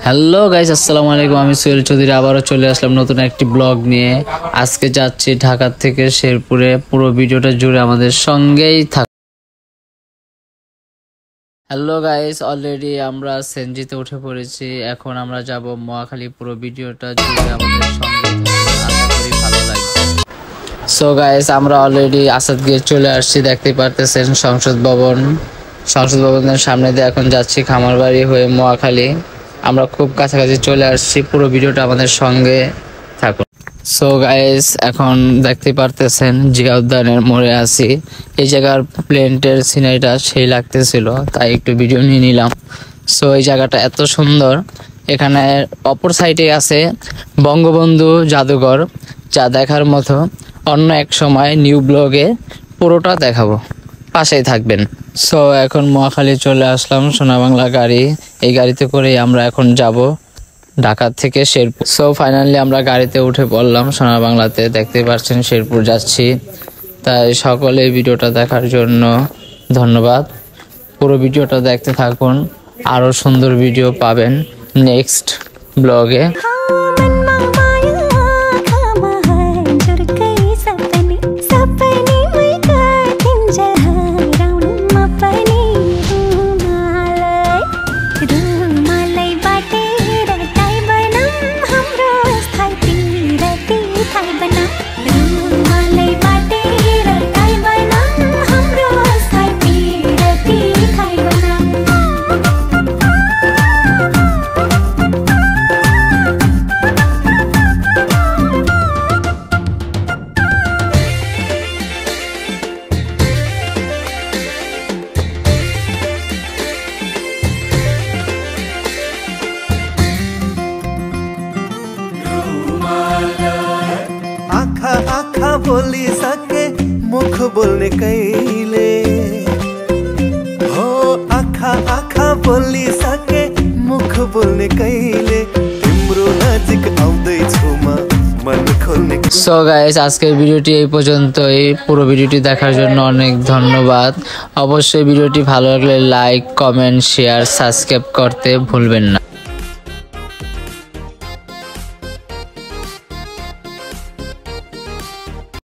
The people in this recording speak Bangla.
হ্যালো গাইস, আসসালামু আলাইকুম। আমি সোহেল চৌধুরী আবারও চলে আসলাম নতুন একটি ব্লগ নিয়ে। আজকে যাচ্ছি ঢাকা থেকে শেরপুরে। পুরো ভিডিওটা জুড়ে আমাদের সঙ্গেই থাক। হ্যালো গাইস, অলরেডি আমরা সেনজিতে উঠে পড়েছি। এখন আমরা যাব মহাখালী। পুরো ভিডিওটা জুড়ে আমাদের সঙ্গে আশা করি ভালো লাগবে। সো গাইস, আমরা অলরেডি আসাদ গেট চলে আসছি। দেখতে পারতেছেন সংসদ ভবনের সামনে দিয়ে এখন যাচ্ছি খামারবাড়ি হয়ে মহাখালী। আমরা খুব কাছাকাছি চলে আসছি। পুরো ভিডিওটা আমাদের সঙ্গে থাকুন। সো গাইস, এখন দেখতে পারতেছেন জিয়া উদ্যানের মোড়ে আছি। এই জায়গার প্লেন্টের সিনারিটা সেই লাগতেছিল, তাই একটু ভিডিও নিয়ে নিলাম। সো এই জায়গাটা এত সুন্দর। এখানে অপর সাইডে আছে বঙ্গবন্ধু জাদুঘর, যা দেখার মতো। অন্য এক সময় নিউ ব্লগে পুরোটা দেখাবো, পাশেই থাকবেন। সো এখন মহাখালী চলে আসলাম, সোনা বাংলা গাড়ি। এই গাড়িতে করেই আমরা এখন যাব ঢাকা থেকে শেরপুর। সো ফাইনালি আমরা গাড়িতে উঠে পড়লাম সোনা বাংলাতে। দেখতে পাচ্ছেন শেরপুর যাচ্ছি। তাই সকলে ভিডিওটা দেখার জন্য ধন্যবাদ। পুরো ভিডিওটা দেখতে থাকুন, আরও সুন্দর ভিডিও পাবেন নেক্সট ব্লগে। आखा बोली सके मुख बोलने कैले हो। आखा बोली सके मुख बोलने कैले तिम्रो नजिक आउँदै छु म मन खोल्ने। সো গাইস, আজকের ভিডিওটি এই পর্যন্তই। পুরো ভিডিওটি দেখার জন্য অনেক ধন্যবাদ। অবশ্যই ভিডিওটি ভালো লাগলে লাইক, কমেন্ট, শেয়ার, সাবস্ক্রাইব করতে ভুলবেন না।